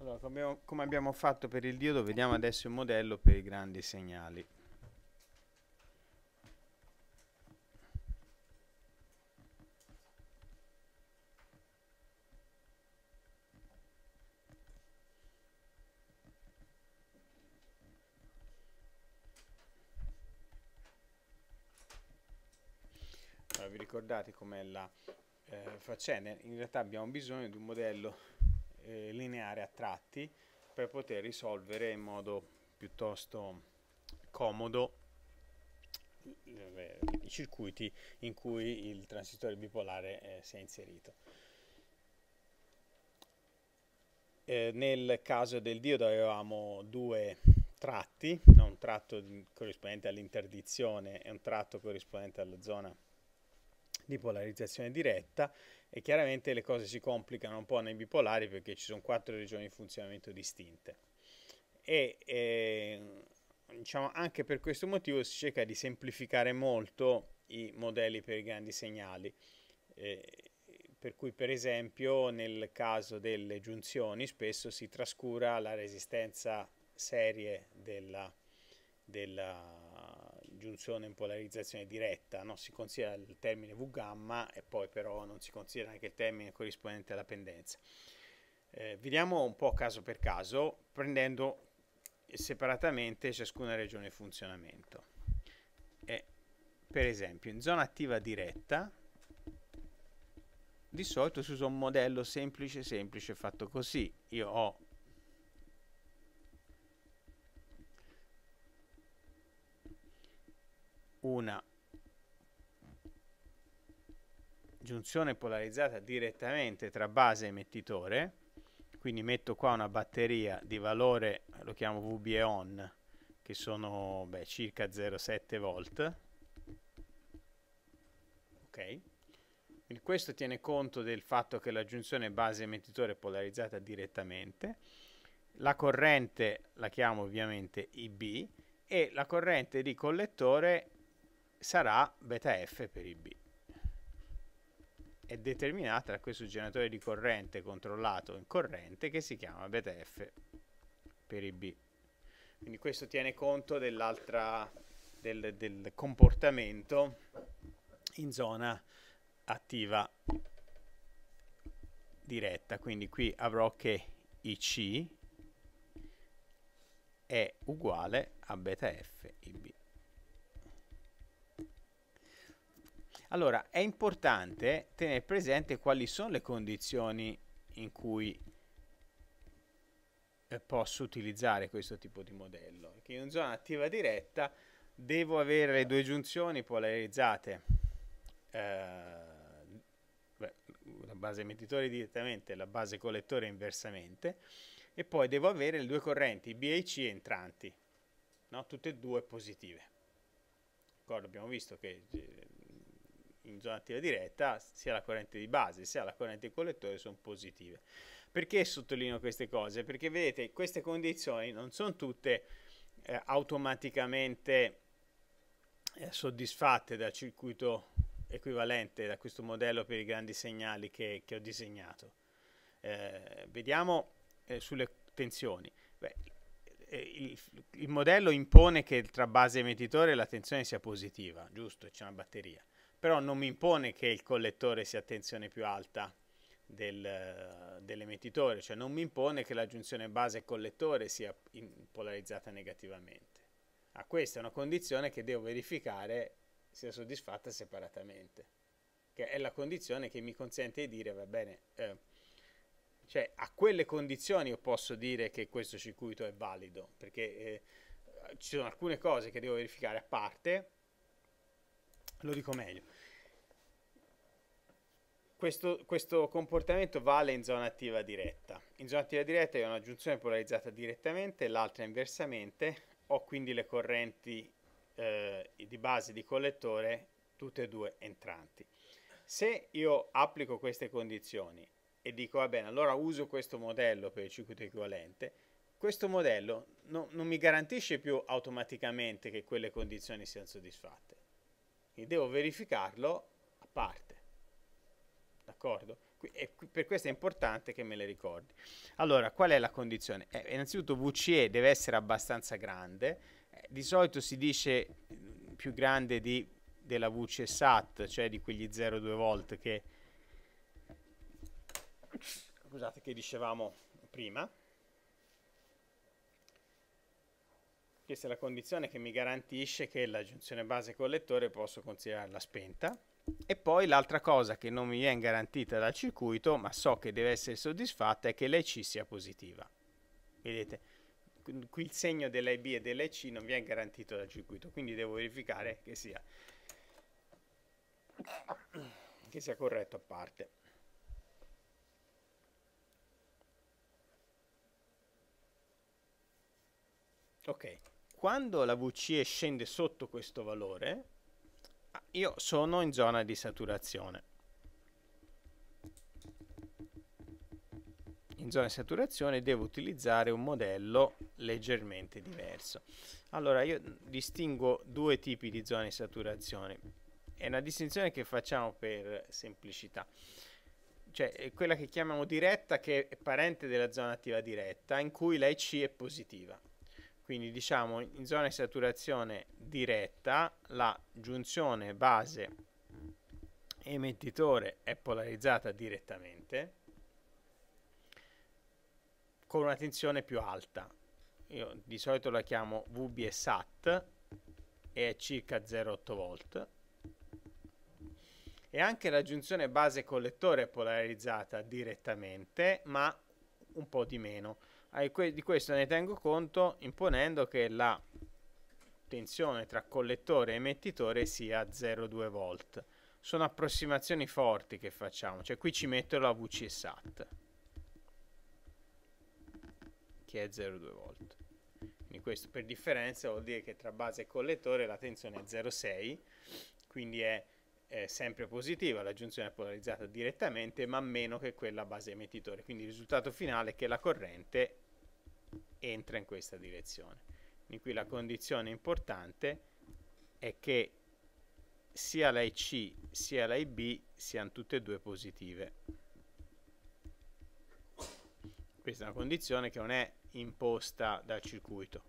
Allora, come abbiamo fatto per il diodo, vediamo adesso il modello per i grandi segnali. Allora, vi ricordate com'è la faccenda? In realtà abbiamo bisogno di un modello lineare a tratti per poter risolvere in modo piuttosto comodo i circuiti in cui il transistore bipolare si è inserito. Nel caso del diodo avevamo due tratti, un tratto corrispondente all'interdizione e un tratto corrispondente alla zona di polarizzazione diretta, e chiaramente le cose si complicano un po' nei bipolari perché ci sono 4 regioni di funzionamento distinte e diciamo, anche per questo motivo si cerca di semplificare molto i modelli per i grandi segnali, per cui per esempio nel caso delle giunzioni spesso si trascura la resistenza serie della giunzione in polarizzazione diretta, no? Si considera il termine V gamma e poi però non si considera anche il termine corrispondente alla pendenza. Vediamo un po' caso per caso, prendendo separatamente ciascuna regione di funzionamento. Per esempio in zona attiva diretta di solito si usa un modello semplice fatto così. Io ho una giunzione polarizzata direttamente tra base e emettitore, quindi metto qua una batteria di valore, lo chiamo VB e ON, che sono circa 0,7 volt. Ok, quindi questo tiene conto del fatto che la giunzione base emettitore è polarizzata direttamente. La corrente la chiamo ovviamente IB e la corrente di collettore sarà beta F per IB. È determinata da questo generatore di corrente controllato in corrente che si chiama beta F per IB. Quindi questo tiene conto del comportamento in zona attiva diretta. Quindi qui avrò che IC è uguale a beta F IB. Allora, è importante tenere presente quali sono le condizioni in cui posso utilizzare questo tipo di modello. Perché in zona attiva diretta devo avere le due giunzioni polarizzate, la base emettitore direttamente e la base collettore inversamente, e poi devo avere le due correnti B e C entranti, no? Tutte e due positive. Abbiamo visto che in zona attiva diretta sia la corrente di base sia la corrente di collettore sono positive. Perché sottolineo queste cose? Perché vedete, queste condizioni non sono tutte automaticamente soddisfatte dal circuito equivalente, da questo modello per i grandi segnali che ho disegnato. Vediamo sulle tensioni. Il modello impone che tra base e emettitore la tensione sia positiva, giusto? C'è una batteria. Però non mi impone che il collettore sia a tensione più alta dell'emettitore, cioè non mi impone che la giunzione base e collettore sia polarizzata negativamente. Questa è una condizione che devo verificare sia soddisfatta separatamente, che è la condizione che mi consente di dire, va bene, cioè a quelle condizioni io posso dire che questo circuito è valido, perché ci sono alcune cose che devo verificare a parte. Lo dico meglio. Questo comportamento vale in zona attiva diretta. In zona attiva diretta io ho una giunzione polarizzata direttamente, l'altra inversamente, ho quindi le correnti di base e di collettore tutte e due entranti. Se io applico queste condizioni e dico va bene, allora uso questo modello per il circuito equivalente, questo modello non mi garantisce più automaticamente che quelle condizioni siano soddisfatte. Quindi devo verificarlo a parte. D'accordo? Per questo è importante che me le ricordi. Allora, qual è la condizione? Innanzitutto VCE deve essere abbastanza grande, di solito si dice più grande della VCE SAT, cioè di quegli 0,2 volt che, scusate, che dicevamo prima. Questa è la condizione che mi garantisce che la giunzione base collettore posso considerarla spenta. E poi l'altra cosa che non mi viene garantita dal circuito, ma so che deve essere soddisfatta, è che l'EC sia positiva. Vedete? Qui il segno dell'IB e dell'EC non viene garantito dal circuito, quindi devo verificare che sia corretto a parte. Ok, quando la VCE scende sotto questo valore, io sono in zona di saturazione. In zona di saturazione devo utilizzare un modello leggermente diverso. Allora, io distingo due tipi di zone di saturazione. È una distinzione che facciamo per semplicità. Cioè, è quella che chiamiamo diretta, che è parente della zona attiva diretta, in cui la EC è positiva. Quindi diciamo in zona di saturazione diretta la giunzione base emettitore è polarizzata direttamente con una tensione più alta. Io di solito la chiamo VBSAT e è circa 0,8 volt. E anche la giunzione base collettore è polarizzata direttamente, ma un po' di meno. Di questo ne tengo conto imponendo che la tensione tra collettore e emettitore sia 0,2 volt. Sono approssimazioni forti che facciamo, cioè qui ci metto la VCSAT, che è 0,2 volt. Quindi questo per differenza vuol dire che tra base e collettore la tensione è 0,6, quindi è sempre positiva, la giunzione è polarizzata direttamente, ma meno che quella base emettitore. Quindi il risultato finale è che la corrente entra in questa direzione. Quindi qui la condizione importante è che sia la EC sia la IB siano tutte e due positive. Questa è una condizione che non è imposta dal circuito.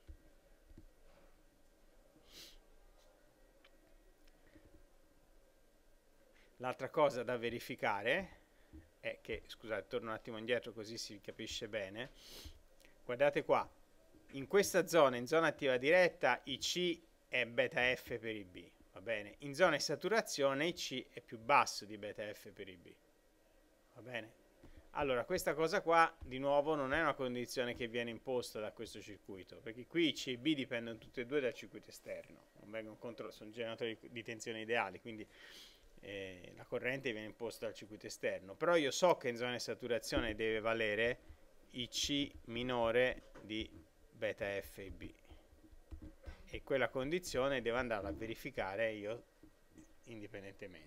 L'altra cosa da verificare è che, scusate, torno un attimo indietro così si capisce bene. Guardate qua, in questa zona, in zona attiva diretta, IC è beta F per IB, va bene? In zona di saturazione IC è più basso di beta F per IB, va bene? Allora, questa cosa qua, di nuovo, non è una condizione che viene imposta da questo circuito, perché qui IC e IB dipendono tutte e due dal circuito esterno, non vengono sono generatori di tensione ideali, quindi la corrente viene imposta dal circuito esterno. Però io so che in zona di saturazione deve valere IC minore di beta FB e quella condizione devo andare a verificare io indipendentemente.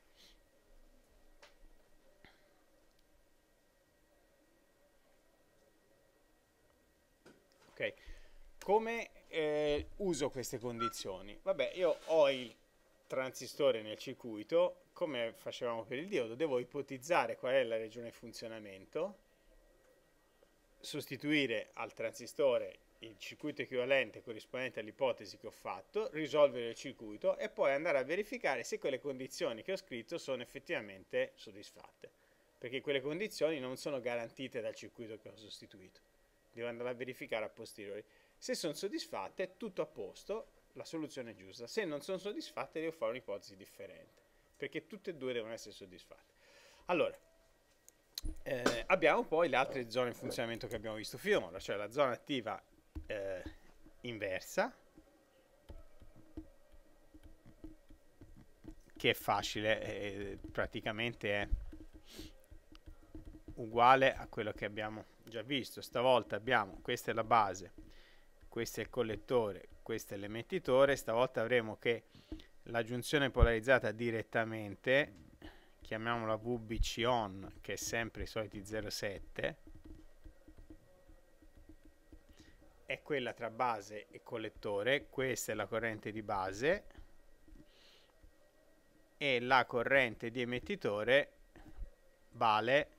Ok, come uso queste condizioni? Vabbè, io ho il transistore nel circuito, come facevamo per il diodo, devo ipotizzare qual è la regione di funzionamento, sostituire al transistore il circuito equivalente corrispondente all'ipotesi che ho fatto, risolvere il circuito e poi andare a verificare se quelle condizioni che ho scritto sono effettivamente soddisfatte, perché quelle condizioni non sono garantite dal circuito che ho sostituito. Devo andare a verificare a posteriori. Se sono soddisfatte, tutto a posto, la soluzione è giusta. Se non sono soddisfatte, devo fare un'ipotesi differente, perché tutte e due devono essere soddisfatte. Allora, abbiamo poi le altre zone di funzionamento che abbiamo visto finora, cioè la zona attiva inversa, che è facile, praticamente è uguale a quello che abbiamo già visto. Stavolta abbiamo, questa è la base, questo è il collettore, questo è l'emettitore. Stavolta avremo che la giunzione polarizzata direttamente, chiamiamola VBC on, che è sempre i soliti 0,7, è quella tra base e collettore. Questa è la corrente di base e la corrente di emettitore vale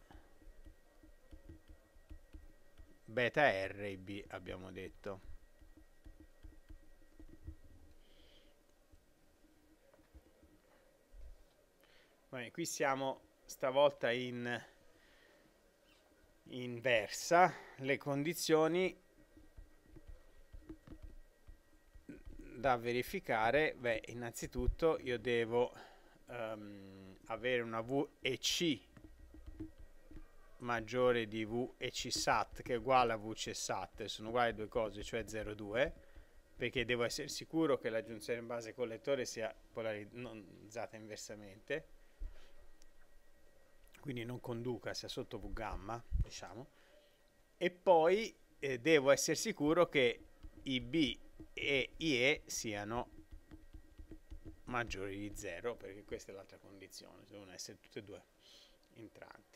beta R e B, abbiamo detto. Bene, qui siamo stavolta in inversa. Le condizioni da verificare, beh, innanzitutto io devo avere una V e C maggiore di V e C SAT, che è uguale a V C SAT, sono uguali due cose, cioè 0,2, perché devo essere sicuro che la giunzione in base collettore sia polarizzata inversamente, quindi non conduca, sia sotto V gamma, diciamo, e poi devo essere sicuro che IB e IE siano maggiori di 0, perché questa è l'altra condizione, devono essere tutte e due entranti.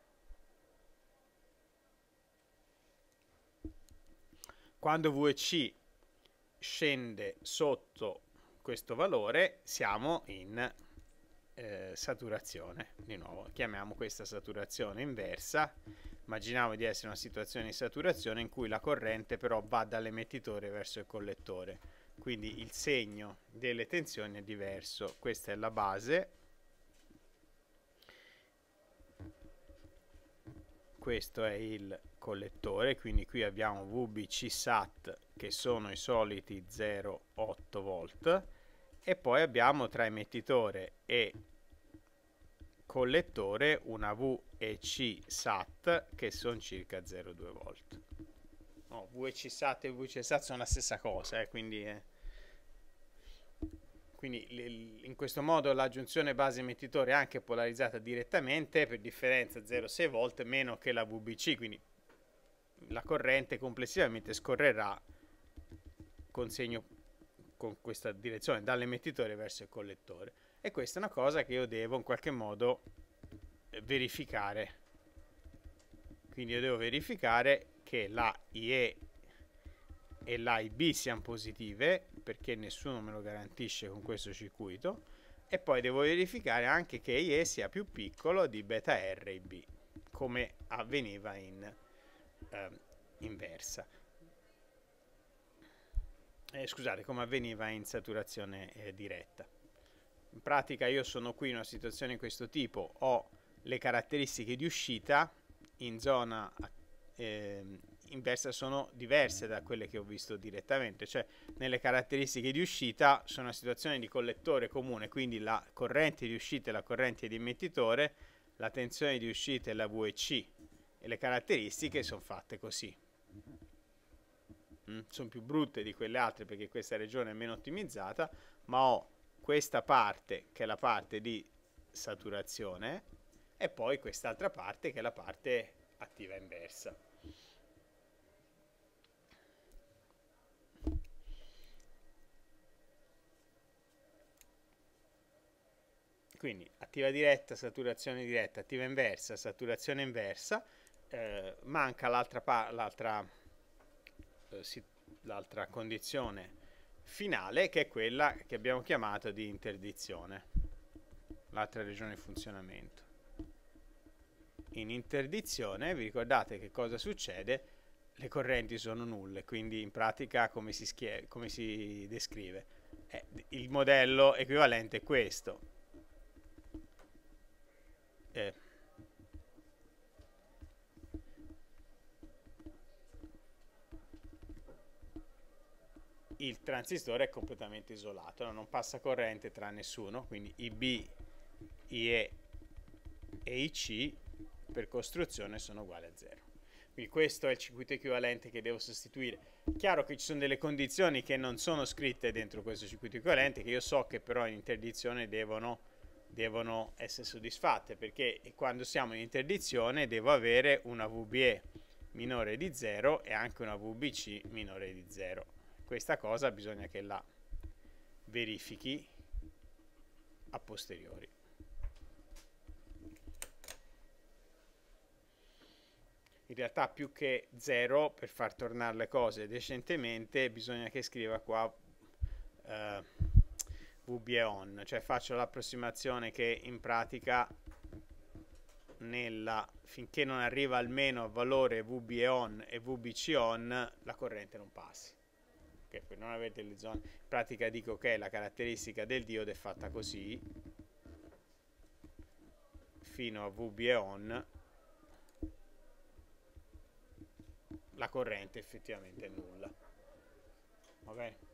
Quando V e C scende sotto questo valore siamo in saturazione. Di nuovo chiamiamo questa saturazione inversa. Immaginiamo di essere in una situazione di saturazione in cui la corrente però va dall'emettitore verso il collettore, quindi il segno delle tensioni è diverso. Questa è la base, questo è il collettore, quindi qui abbiamo VBC SAT che sono i soliti 0,8 volt, e poi abbiamo tra emettitore e collettore una VEC SAT che sono circa 0,2 volt. No, VEC SAT e VEC SAT sono la stessa cosa, quindi in questo modo la giunzione base emettitore è anche polarizzata direttamente, per differenza 0,6 volt meno che la VBC, quindi la corrente complessivamente scorrerà con segno con questa direzione dall'emettitore verso il collettore, e questa è una cosa che io devo in qualche modo verificare. Quindi io devo verificare che la IE e la IB siano positive, perché nessuno me lo garantisce con questo circuito, e poi devo verificare anche che IE sia più piccolo di beta R e IB, come avveniva in inversa. Scusate, come avveniva in saturazione diretta. In pratica io sono qui in una situazione di questo tipo, ho le caratteristiche di uscita in zona inversa sono diverse da quelle che ho visto direttamente, cioè nelle caratteristiche di uscita sono una situazione di collettore comune, quindi la corrente di uscita e la corrente di emettitore, la tensione di uscita è la VEC e le caratteristiche sono fatte così. Sono più brutte di quelle altre perché questa regione è meno ottimizzata, ma ho questa parte che è la parte di saturazione e poi quest'altra parte che è la parte attiva inversa. Quindi attiva diretta, saturazione diretta, attiva inversa, saturazione inversa, manca l'altra condizione finale, che è quella che abbiamo chiamato di interdizione, l'altra regione di funzionamento. In interdizione, vi ricordate che cosa succede? Le correnti sono nulle, quindi in pratica come si descrive? Il modello equivalente è questo. Il transistore è completamente isolato, non passa corrente tra nessuno, quindi IB, IE e IC per costruzione sono uguali a 0. Quindi questo è il circuito equivalente che devo sostituire. Chiaro che ci sono delle condizioni che non sono scritte dentro questo circuito equivalente, che io so che però in interdizione devono essere soddisfatte, perché quando siamo in interdizione devo avere una VBE minore di 0 e anche una VBC minore di 0. Questa cosa bisogna che la verifichi a posteriori. In realtà più che 0, per far tornare le cose decentemente, bisogna che scriva qua VBE on, cioè faccio l'approssimazione che in pratica finché non arriva almeno a valore VB on e VBC on, la corrente non passi. Okay, per non avere delle zone, in pratica dico che la caratteristica del diodo è fatta così, fino a VB e on, la corrente effettivamente è nulla. Va bene?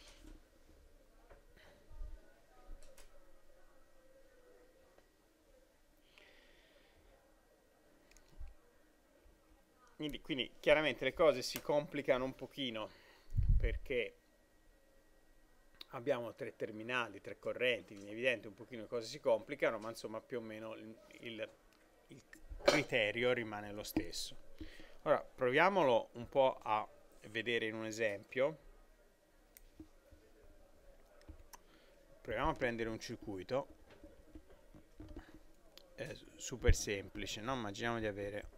Quindi chiaramente le cose si complicano un pochino perché abbiamo 3 terminali, 3 correnti, quindi è evidente un pochino le cose si complicano, ma insomma più o meno il criterio rimane lo stesso. Ora proviamolo un po' a vedere in un esempio. Proviamo a prendere un circuito super semplice, no? Immaginiamo di avere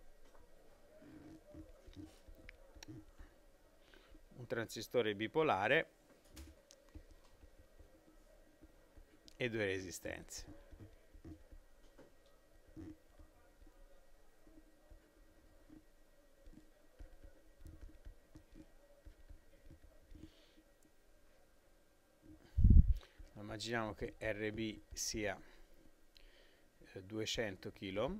un transistore bipolare e 2 resistenze. Immaginiamo che RB sia 200 kΩ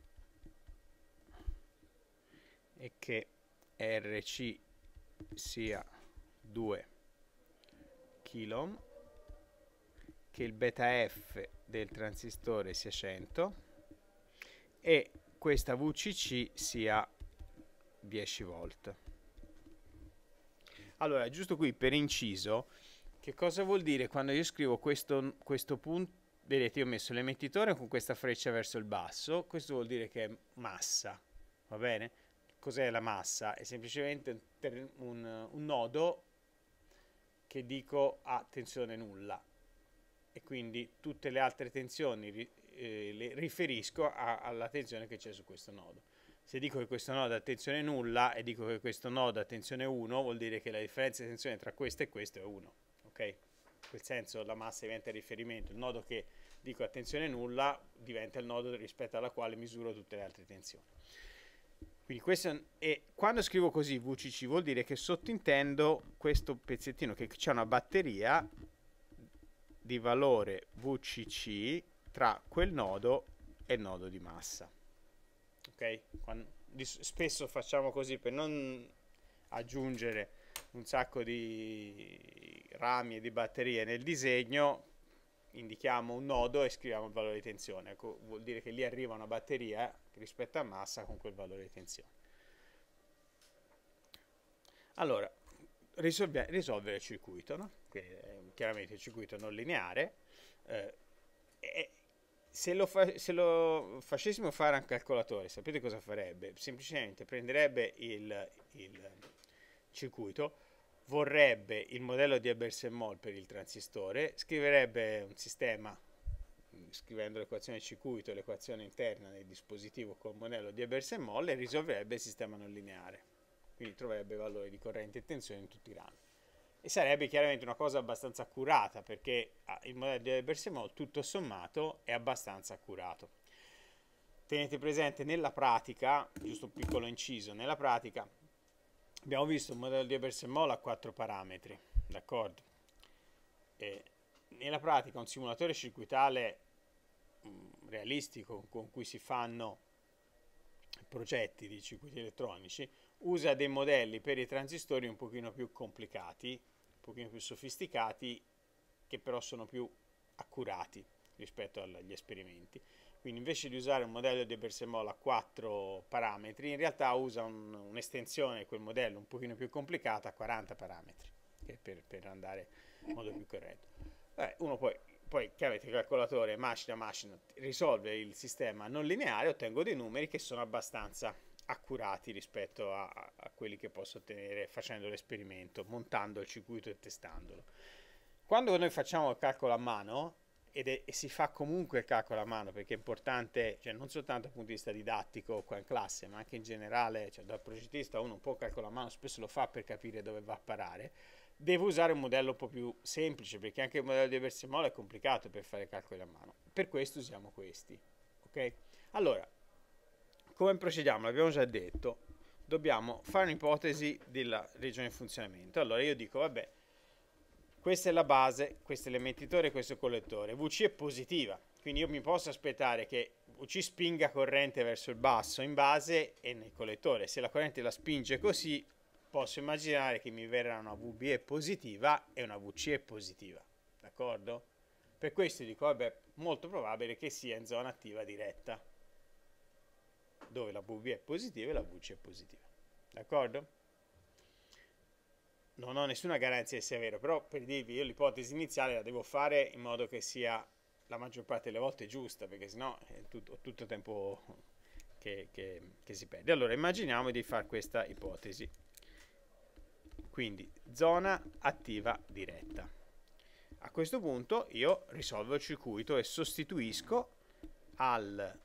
e che RC sia 2 kΩ, che il beta F del transistore sia 100 e questa VCC sia 10 volt. Allora, giusto qui per inciso, che cosa vuol dire quando io scrivo questo punto? Vedete, io ho messo l'emettitore con questa freccia verso il basso, questo vuol dire che è massa, va bene? Cos'è la massa? È semplicemente un nodo che dico ha tensione nulla e quindi tutte le altre tensioni le riferisco alla tensione che c'è su questo nodo. Se dico che questo nodo ha tensione nulla e dico che questo nodo ha tensione 1, vuol dire che la differenza di tensione tra questo e questo è 1. Ok? In quel senso la massa diventa il riferimento. Il nodo che dico a tensione nulla diventa il nodo rispetto alla quale misuro tutte le altre tensioni. Quindi questo quando scrivo così VCC vuol dire che sottintendo questo pezzettino che c'è una batteria di valore VCC tra quel nodo e il nodo di massa. Ok? Spesso facciamo così per non aggiungere un sacco di rami e di batterie nel disegno, indichiamo un nodo e scriviamo il valore di tensione. Ecco, vuol dire che lì arriva una batteria rispetto a massa con quel valore di tensione. Allora, risolvere il circuito, no? Chiaramente il circuito non lineare. Se lo facessimo fare a un calcolatore, sapete cosa farebbe? Semplicemente prenderebbe il circuito, vorrebbe il modello di Ebersen-Moll per il transistore, scriverebbe un sistema, scrivendo l'equazione del circuito e l'equazione interna del dispositivo col modello di Ebersen-Moll e risolverebbe il sistema non lineare. Quindi troverebbe valori di corrente e tensione in tutti i rami. E sarebbe chiaramente una cosa abbastanza accurata, perché il modello di Ebersen-Moll tutto sommato è abbastanza accurato. Tenete presente nella pratica, giusto un piccolo inciso, nella pratica abbiamo visto un modello di Ebersen-Moll a 4 parametri, d'accordo? Nella pratica un simulatore circuitale realistico con cui si fanno progetti di circuiti elettronici usa dei modelli per i transistori un pochino più complicati, un pochino più sofisticati, che però sono più accurati rispetto agli esperimenti. Quindi invece di usare un modello di Ebersen-Moll a 4 parametri, in realtà usa un'estensione di quel modello un pochino più complicata a 40 parametri, per andare in modo più corretto. Uno poi chiaramente il calcolatore macchina a macchina risolve il sistema non lineare, ottengo dei numeri che sono abbastanza accurati rispetto a quelli che posso ottenere facendo l'esperimento, montando il circuito e testandolo. Quando noi facciamo il calcolo a mano, e si fa comunque il calcolo a mano, perché è importante, cioè non soltanto dal punto di vista didattico qua in classe, ma anche in generale, cioè dal progettista uno un po' calcola a mano, spesso lo fa per capire dove va a parare, devo usare un modello un po' più semplice, perché anche il modello di Ebersen-Moll è complicato per fare calcoli a mano. Per questo usiamo questi, ok? Allora, come procediamo? L'abbiamo già detto, dobbiamo fare un'ipotesi della regione di funzionamento. Allora io dico, vabbè, questa è la base, questo è l'emettitore, questo è il collettore. VC è positiva, quindi io mi posso aspettare che VC spinga corrente verso il basso in base e nel collettore. Se la corrente la spinge così, posso immaginare che mi verrà una VBE positiva e una VCE positiva. D'accordo? Per questo dico, vabbè, molto probabile che sia in zona attiva diretta, dove la VB è positiva e la VC è positiva. D'accordo? Non ho nessuna garanzia che sia vero, però per dirvi, io l'ipotesi iniziale la devo fare in modo che sia la maggior parte delle volte giusta, perché sennò è tutto tempo che si perde. Allora, immaginiamo di fare questa ipotesi. Quindi, zona attiva diretta. A questo punto io risolvo il circuito e sostituisco al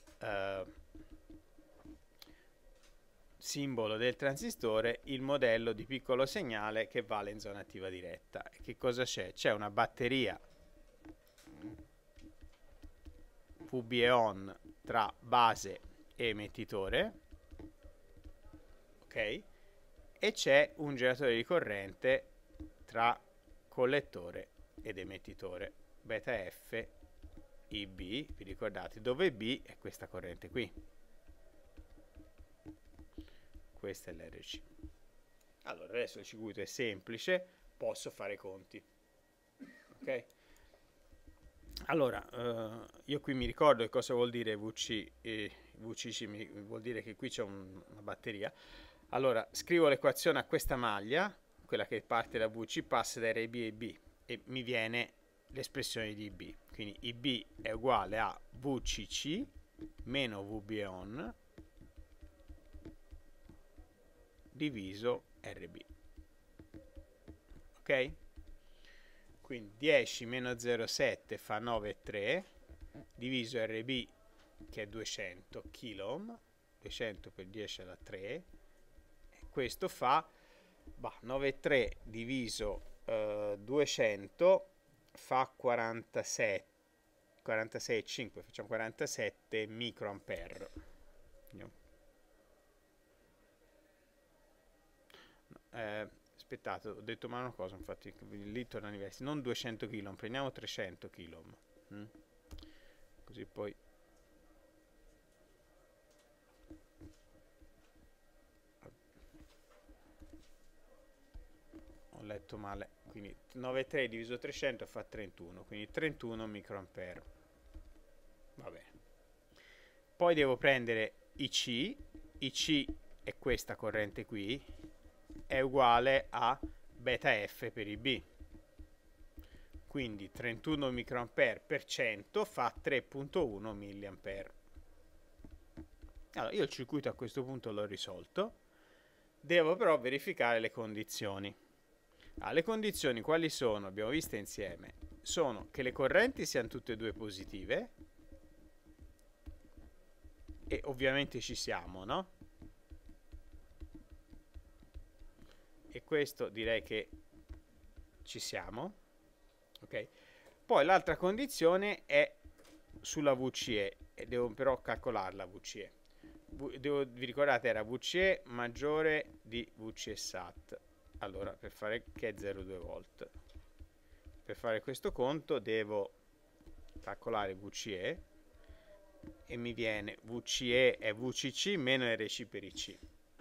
simbolo del transistore il modello di piccolo segnale che vale in zona attiva diretta. E che cosa c'è? C'è una batteria VBE on tra base e emettitore, ok? E c'è un generatore di corrente tra collettore ed emettitore, beta F IB, vi ricordate, dove B è questa corrente qui. Questa è l'RC. Allora, adesso il circuito è semplice, posso fare i conti. Ok? Allora, io qui mi ricordo che cosa vuol dire VC e VCC, vuol dire che qui c'è una batteria. Allora, scrivo l'equazione a questa maglia, quella che parte da VC, passa da RB e B, e mi viene l'espressione di IB. Quindi IB è uguale a VCC meno VBE on diviso RB. Ok? Quindi 10 meno 0,7 fa 9,3 diviso RB che è 200 kΩ, 200 per 10 alla 3, e questo fa 9,3 diviso 200 fa 46,5, facciamo 47 microampere. Aspettate, ho detto male una cosa, infatti lì torna all'università, non 200 kg, prendiamo 300 kg, così poi ho letto male, quindi 9,3 diviso 300 fa 31, quindi 31 microampere. Va bene. Poi devo prendere IC è questa corrente qui, è uguale a beta F per IB. Quindi 31 microampere per 100 fa 3,1 milliampere. Allora, io il circuito a questo punto l'ho risolto. Devo però verificare le condizioni. Le condizioni quali sono? Abbiamo viste insieme. Sono che le correnti siano tutte e due positive. E ovviamente ci siamo, no? E questo direi che ci siamo. Ok? Poi l'altra condizione è sulla VCE, e devo però calcolare la VCE. Vi ricordate era VCE maggiore di VCE SAT. Allora, per fare che è 0,2 volt. Per fare questo conto devo calcolare VCE e mi viene VCE è VCC meno RC per IC.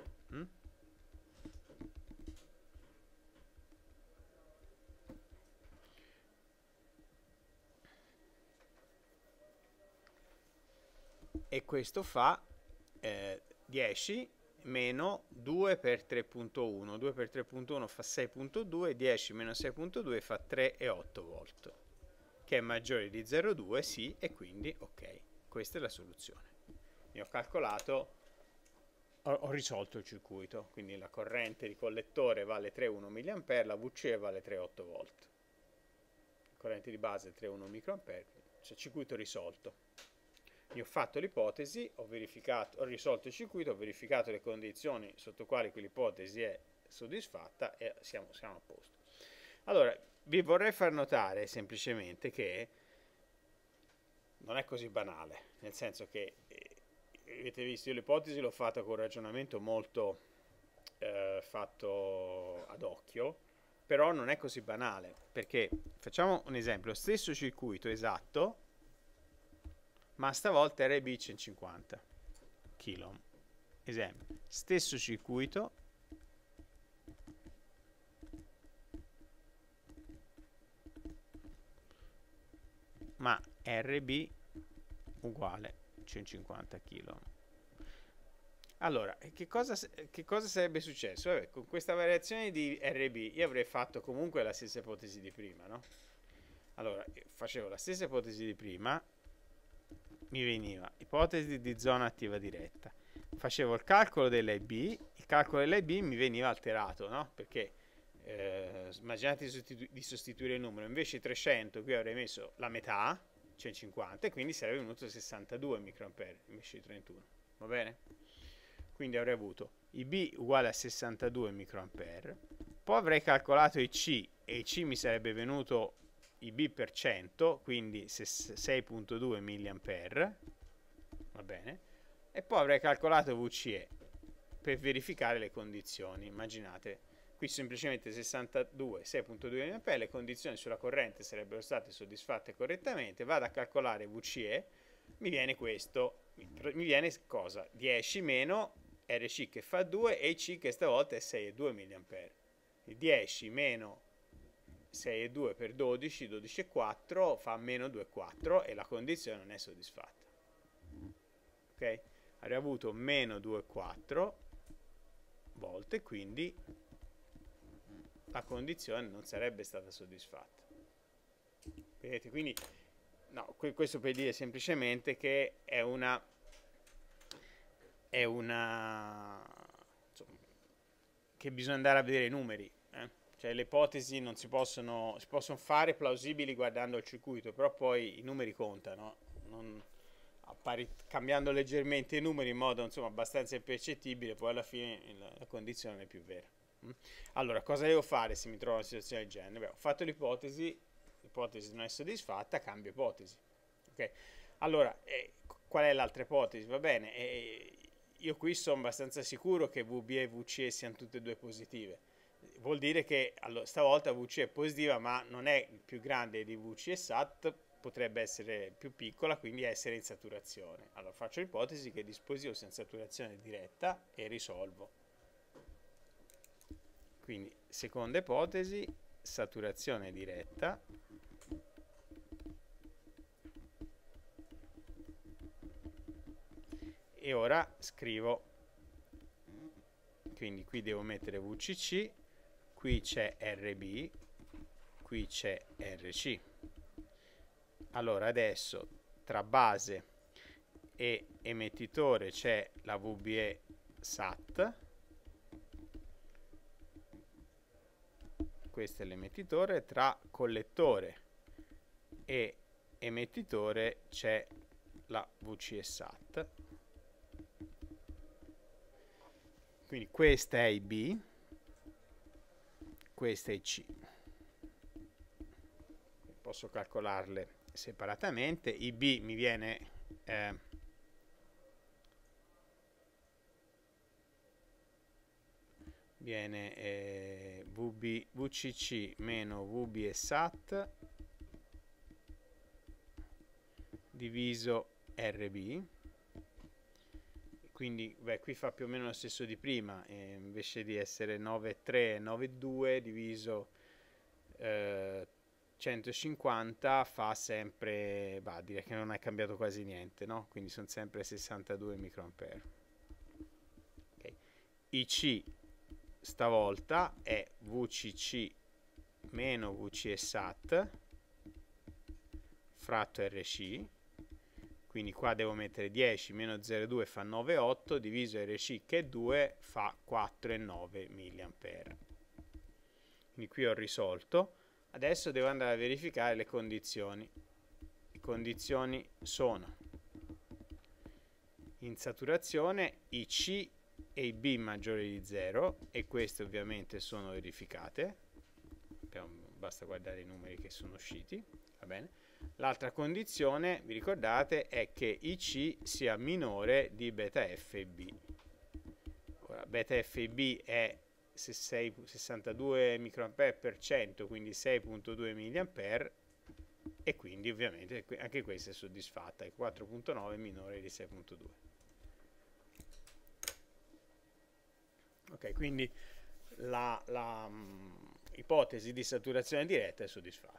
E questo fa 10 meno 2 per 3.1, 2 per 3.1 fa 6.2, 10 meno 6.2 fa 3,8 volt, che è maggiore di 0,2, sì, e quindi ok, questa è la soluzione. Mi ho calcolato, ho risolto il circuito, quindi la corrente di collettore vale 3,1 mA, la VCE vale 3,8 volt, la corrente di base 3,1 microampere, cioè circuito risolto. Io ho fatto l'ipotesi, ho risolto il circuito, ho verificato le condizioni sotto quali quell'ipotesi è soddisfatta e siamo a posto. Allora, vi vorrei far notare semplicemente che non è così banale, nel senso che avete visto, io l'ipotesi l'ho fatta con un ragionamento molto fatto ad occhio, però non è così banale, perché facciamo un esempio, lo stesso circuito esatto, ma stavolta RB 150 kilo. Esempio, stesso circuito, ma RB uguale 150 kg. Allora, che cosa sarebbe successo? Vabbè, con questa variazione di RB io avrei fatto comunque la stessa ipotesi di prima, no? Allora, facevo la stessa ipotesi di prima, mi veniva ipotesi di zona attiva diretta. Facevo il calcolo dell'IB, il calcolo dell'IB mi veniva alterato, no? Perché immaginate di sostituire il numero, invece 300 qui avrei messo la metà, 150, e quindi sarebbe venuto 62 microampere invece di 31, va bene? Quindi avrei avuto IB uguale a 62 microampere, poi avrei calcolato IC e IC mi sarebbe venuto IB per 100, quindi 6.2 milliampere, va bene? E poi avrei calcolato VCE per verificare le condizioni. Immaginate, qui semplicemente 62, 6.2 mA, le condizioni sulla corrente sarebbero state soddisfatte correttamente, vado a calcolare VCE, mi viene questo, mi viene cosa? 10 meno RC che fa 2 e IC che stavolta è 6,2 mA. 10 meno 6,2 per 12, 12,4 fa meno 2,4 e la condizione non è soddisfatta. Ok? Avrei avuto meno 2,4 volte, quindi la condizione non sarebbe stata soddisfatta. Vedete? Quindi, no, questo per dire semplicemente che è una insomma, che bisogna andare a vedere i numeri. Cioè le ipotesi non si possono fare plausibili guardando il circuito, però poi i numeri contano, cambiando leggermente i numeri in modo insomma abbastanza impercettibile, poi alla fine la condizione è più vera. Allora, cosa devo fare se mi trovo in una situazione del genere? Beh, ho fatto l'ipotesi non è soddisfatta, cambio ipotesi. Okay? Allora, qual è l'altra ipotesi? Va bene, io qui sono abbastanza sicuro che VB e VC siano tutte e due positive. Vuol dire che stavolta VC è positiva, ma non è più grande di VC e SAT, potrebbe essere più piccola, quindi essere in saturazione. Allora faccio l'ipotesi che il dispositivo sia in saturazione diretta e risolvo. Quindi seconda ipotesi, saturazione diretta. E ora scrivo, quindi qui devo mettere VCC, qui c'è RB, qui c'è RC. Allora adesso tra base e emettitore c'è la VBE SAT, questo è l'emettitore, tra collettore e emettitore c'è la VCE SAT. Quindi questa è IB, questa è IC. Posso calcolarle separatamente. IB mi viene VCC meno VB e SAT diviso RB. Quindi qui fa più o meno lo stesso di prima, invece di essere 9,3 9,2 diviso 150 fa sempre, direi che non è cambiato quasi niente, no? Quindi sono sempre 62 microampere. Okay. IC stavolta è VCC meno VC SAT fratto RC. Quindi qua devo mettere 10 meno 0,2 fa 9,8 diviso RC che è 2 fa 4,9 mA. Quindi qui ho risolto. Adesso devo andare a verificare le condizioni. Le condizioni sono in saturazione IC e IB maggiore di 0 e queste ovviamente sono verificate. Basta guardare i numeri che sono usciti. Va bene? L'altra condizione, vi ricordate, è che IC sia minore di beta FB. Ora, beta FB è 62 microampere per cento, quindi 6.2 milliampere, e quindi ovviamente anche questa è soddisfatta, è 4.9 minore di 6.2. Ok, quindi la ipotesi di saturazione diretta è soddisfatta.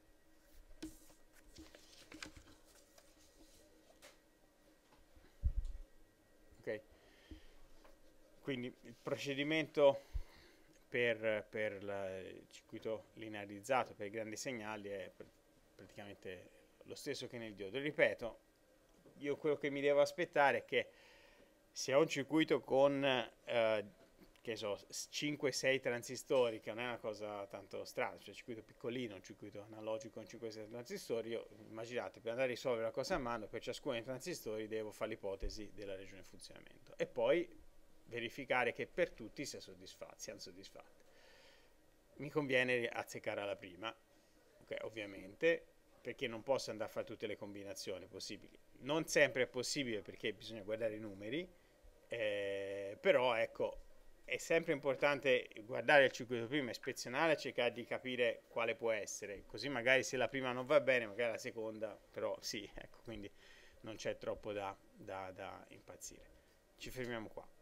Ok, quindi il procedimento per il circuito linearizzato per i grandi segnali è praticamente lo stesso che nel diodo. Ripeto, io quello che mi devo aspettare è che se ho un circuito con che so, 5-6 transistori, che non è una cosa tanto strana, cioè un circuito piccolino, un circuito analogico con 5-6 transistori, io immaginate, per andare a risolvere la cosa a mano, per ciascuno dei transistori devo fare l'ipotesi della regione di funzionamento e poi verificare che per tutti siano soddisfatti. Mi conviene azzeccare alla prima, okay, ovviamente, perché non posso andare a fare tutte le combinazioni possibili. Non sempre è possibile perché bisogna guardare i numeri, però ecco, è sempre importante guardare il circuito prima, ispezionare e cercare di capire quale può essere, così magari se la prima non va bene, magari la seconda, però sì, ecco, quindi non c'è troppo da impazzire. Ci fermiamo qua.